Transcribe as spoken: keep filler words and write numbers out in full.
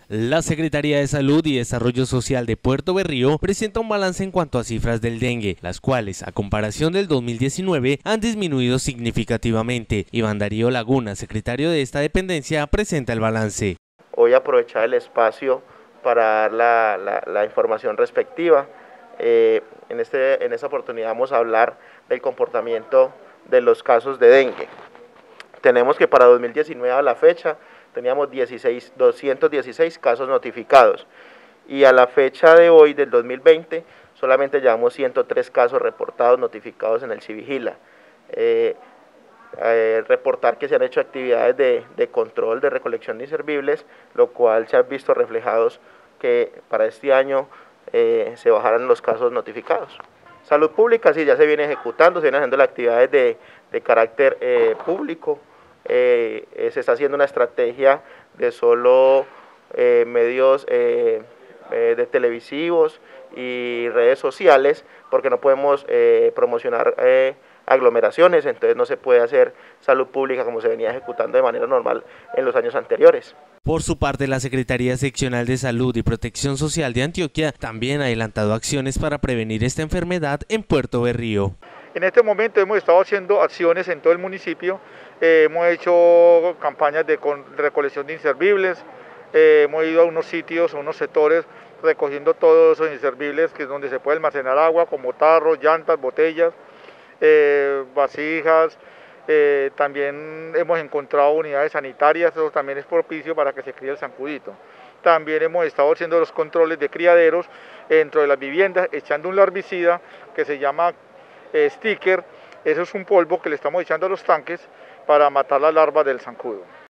La Secretaría de Salud y Desarrollo Social de Puerto Berrío presenta un balance en cuanto a cifras del dengue, las cuales, a comparación del dos mil diecinueve, han disminuido significativamente. Iván Darío Laguna, secretario de esta dependencia, presenta el balance. Hoy aprovechar el espacio para dar la, la, la información respectiva. Eh, en, este, en esta oportunidad vamos a hablar del comportamiento de los casos de dengue. Tenemos que para dos mil diecinueve a la fecha teníamos dieciséis, doscientos dieciséis casos notificados y a la fecha de hoy del dos mil veinte solamente llevamos ciento tres casos reportados notificados en el Civigila. Eh, eh, reportar que se han hecho actividades de, de control, de recolección de inservibles, lo cual se ha visto reflejados que para este año eh, se bajaran los casos notificados. Salud pública sí ya se viene ejecutando, se vienen haciendo las actividades de, de carácter eh, público. Eh, eh, se está haciendo una estrategia de solo eh, medios eh, eh, de televisivos y redes sociales, porque no podemos eh, promocionar eh, aglomeraciones, entonces no se puede hacer salud pública como se venía ejecutando de manera normal en los años anteriores. Por su parte, la Secretaría Seccional de Salud y Protección Social de Antioquia también ha adelantado acciones para prevenir esta enfermedad en Puerto Berrío. En este momento hemos estado haciendo acciones en todo el municipio, eh, hemos hecho campañas de recolección de inservibles, eh, hemos ido a unos sitios, a unos sectores recogiendo todos esos inservibles que es donde se puede almacenar agua, como tarros, llantas, botellas, eh, vasijas. Eh, también hemos encontrado unidades sanitarias, eso también es propicio para que se críe el zancudito. También hemos estado haciendo los controles de criaderos dentro de las viviendas, echando un larvicida que se llama eh, sticker. Eso es un polvo que le estamos echando a los tanques para matar las larvas del zancudo.